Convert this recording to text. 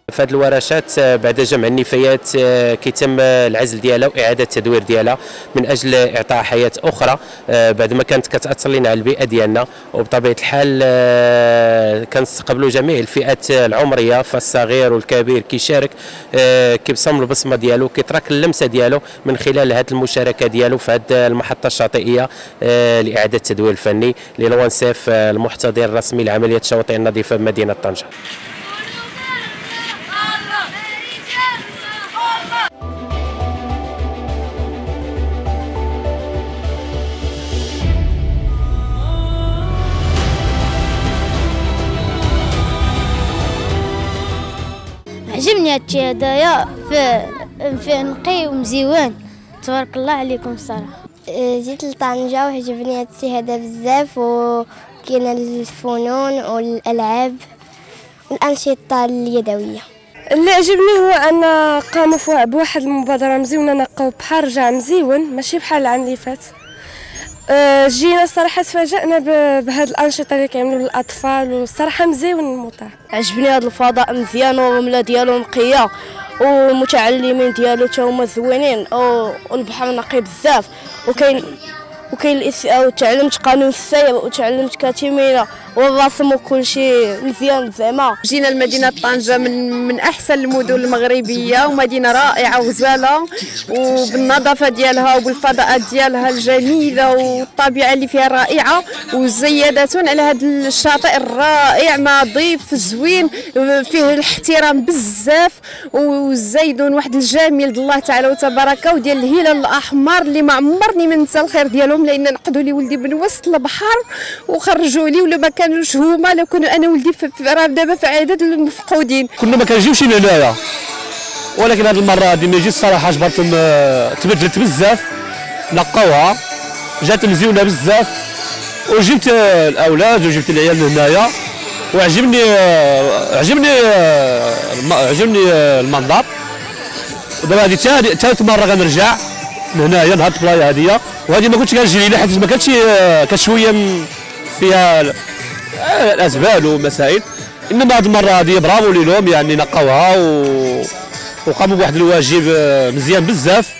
في هذه الورشات بعد جمع النفايات كيتم العزل ديالها واعاده التدوير ديالها من اجل اعطاء حياه اخرى بعد ما كانت كتاثر لنا على البيئه ديالنا. وبطبيعه الحال كنستقبلوا جميع الفئات العمريه، فالصغير والكبير كيشارك، كيبصم البصمه ديالو، كيترك اللمسه ديالو من خلال هذه المشاركه ديالو في هذه المحطه الشاطئيه لاعاده التدوير الفني للونسيف المحتضر الرسمي لعمليه الشواطئ النظيفه بمدينه طنجة. عجبني هادشي هدايا في نقي ومزيوان، تبارك الله عليكم الصراحه. جيت لطنجة وعجبني هادشي هذا بزاف، وكاين الفنون والالعاب والانشطه اليدويه. اللي عجبني هو ان قاموا بواحد المبادره مزيونه، نقاو بحر رجع مزيون ماشي بحال العام اللي فات. جينا الصراحه تفاجأنا بهاد الانشطه اللي كيعملوا للاطفال، والصراحه مزيون المطار. عجبني هذا الفضاء مزيان والرمله ديالو نقيه والمتعلمين ديالو تا هما زوينين والبحر نقي بزاف، وتعلمت قانون السير وتعلمت كتيمينه والرسم وكل شيء مزيان زعما. جينا لمدينه طنجة من احسن المدن المغربيه، ومدينه رائعه وزاله وبالنظافه ديالها وبالفضاءات ديالها الجميله والطبيعه اللي فيها رائعه، وزياده على هذا الشاطئ الرائع نظيف زوين فيه الاحترام بزاف، والزيدون واحد الجميل الله تعالى وتبارك، وديال الهلال الاحمر اللي ما عمرني ما ننسى الخير ديالهم، لان نقدوا لي ولدي من وسط البحر وخرجوا لي، ولا ما كانوش هما لو كانوا انا ولدي راه دابا في عدد المفقودين. كنا ما كنجيوش لهنايا، ولكن هذه المره هذه ملي جيت الصراحه جبرتهم تبدلت بزاف، نقاوها جات مزيونه بزاف، وجبت الاولاد وجبت العيال لهنايا، وعجبني المنظر. ودابا هذه ثالث مره غنرجع لهنايا لهاد البلايص هذه، وهذه ما كنتش كنجري لها حيت ما كانتش كشويه فيها الازبال ومسائل، انما هذه المره هذه برافو لهم يعني نقاوها وقاموا بواحد الواجب مزيان بزاف.